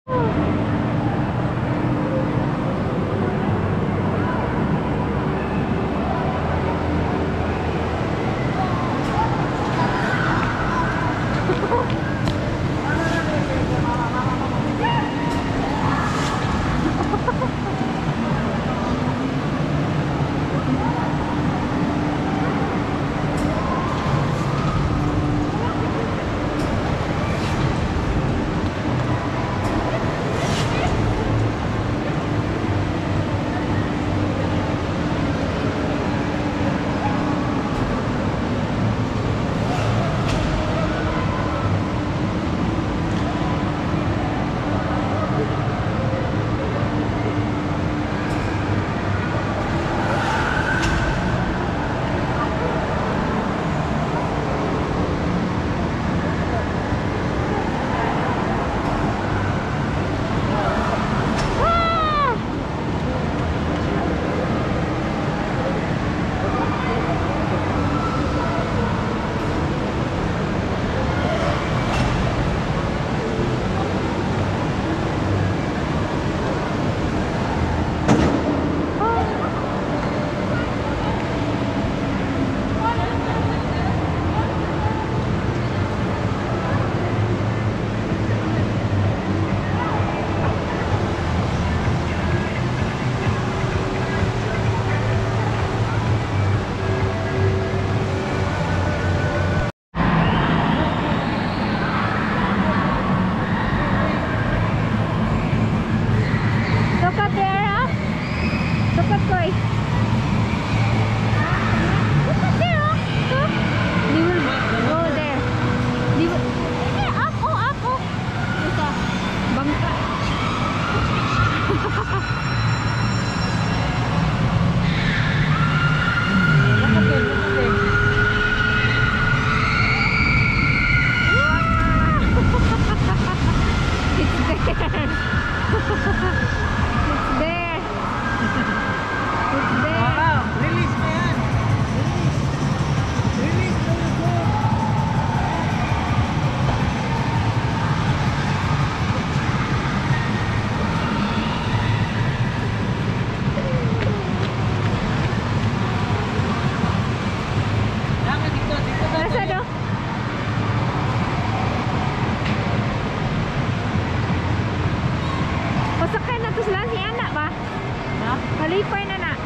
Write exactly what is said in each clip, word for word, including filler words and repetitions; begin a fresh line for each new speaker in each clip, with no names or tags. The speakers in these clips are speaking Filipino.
Malipay na na.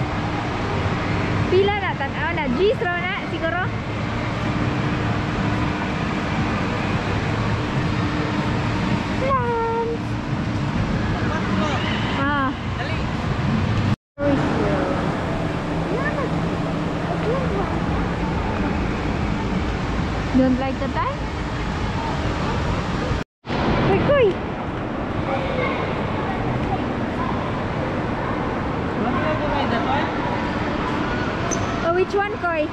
Pila na tanaw na G-stro na siguro. Lunch. Ah. Dali. Don't like the time? Wait, koy. Oh, which one, Koy?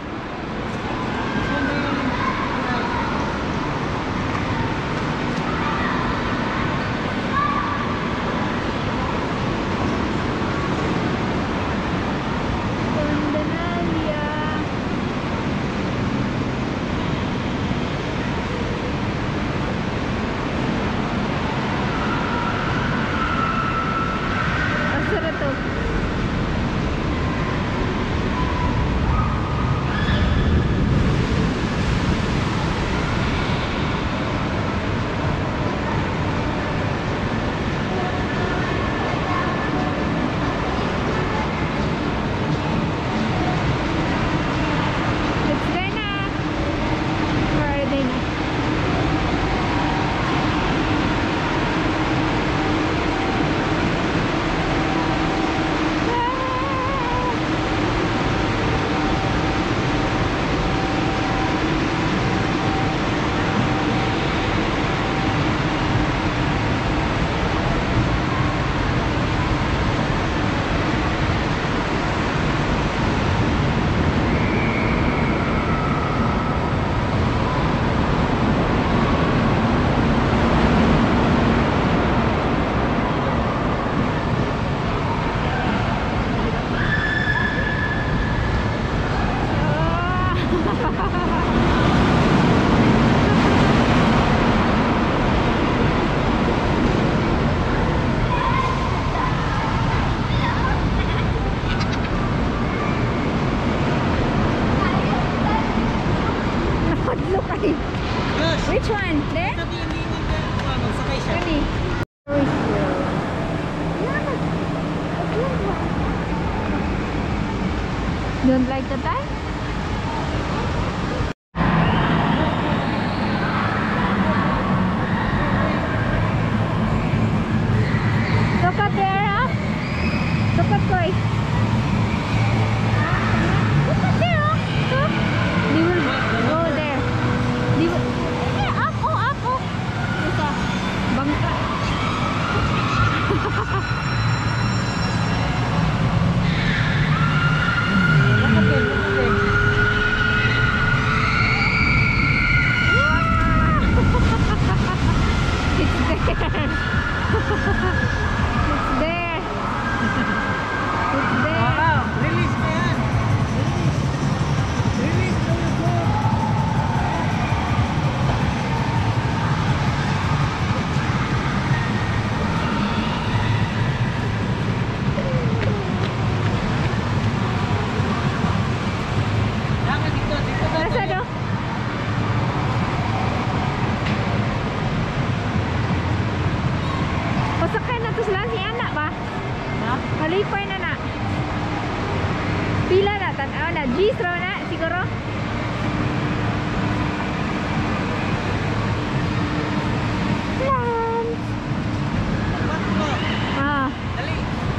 Which one? There?
Sabi yung hindi ko ano, sakay siya.
Kani. Don't like the tie? Look at there, huh? Look at Koi. Look at there, huh? Look. They will go there. They will... Yeah, up, oh, up, oh. Ito. Bangka. Malipay na na. Pila na tanaw na. Gistro na siguro. Lunch. Ah. Dali.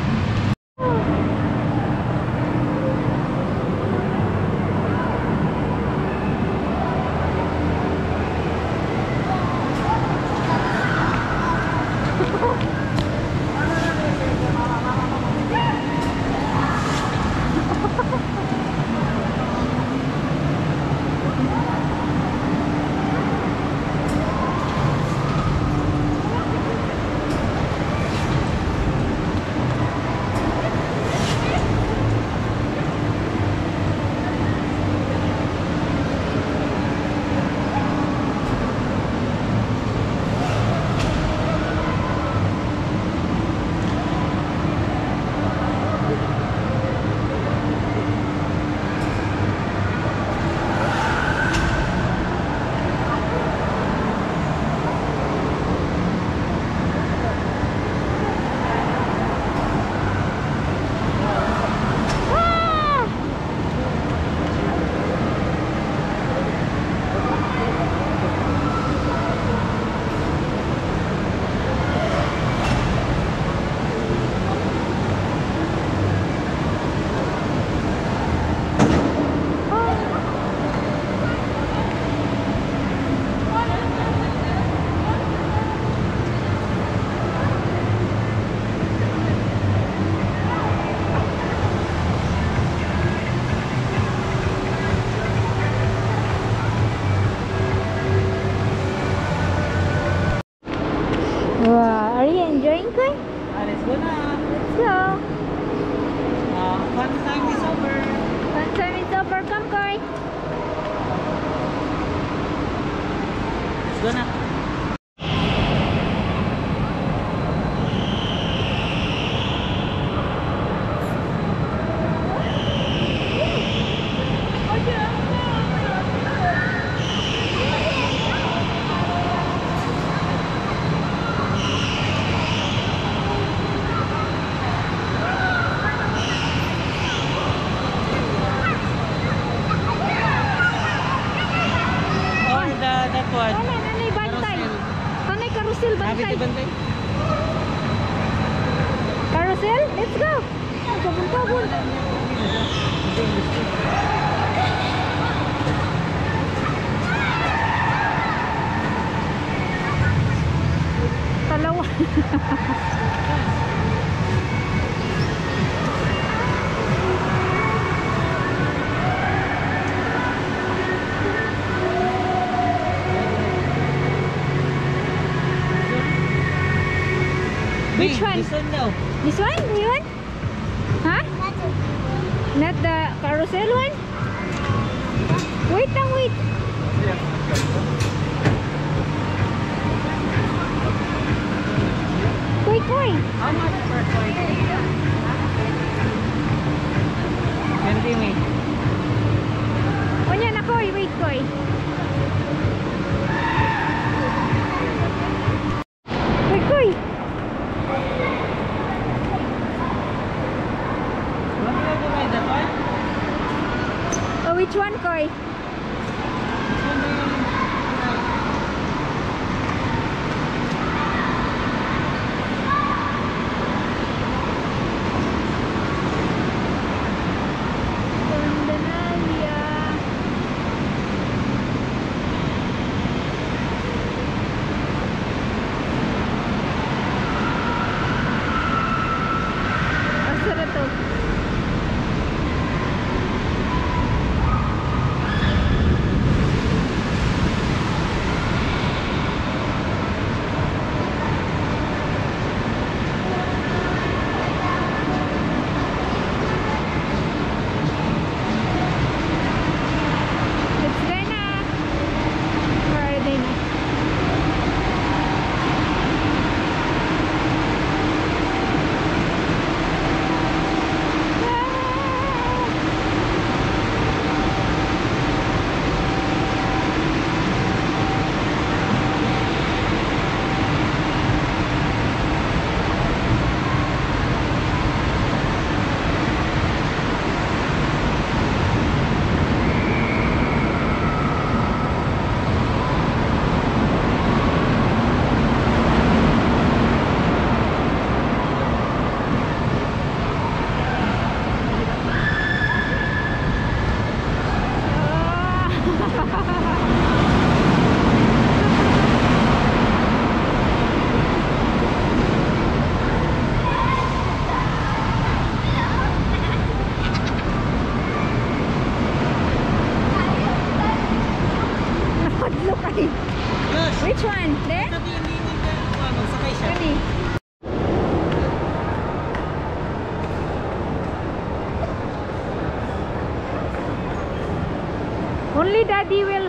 Wow, are you enjoying Koi?
Ah, let's go na.
Let's go.
Ah, fun time is over.
Fun time is over. Come Koi.
Let's go na. That one.
Wala, nanay bantay. Nanay carousel bantay.
bantay.
Carousel? Let's go. Kabun-kabun. Talawa. Which one?
This one daw.
This one? You want? Huh? Not the carousel one? Wait lang, wait. Koi, koi.
How much per koi? twenty me.
O niya na koi, wait koi. Which one, Koy? Condanalia. Asa na to? Let's go na. Or are they na? Look at it.
Yes.
Which one? There?
Sabi, hindi, hindi, hindi. Ano, sakay siya.
Ready? Only daddy will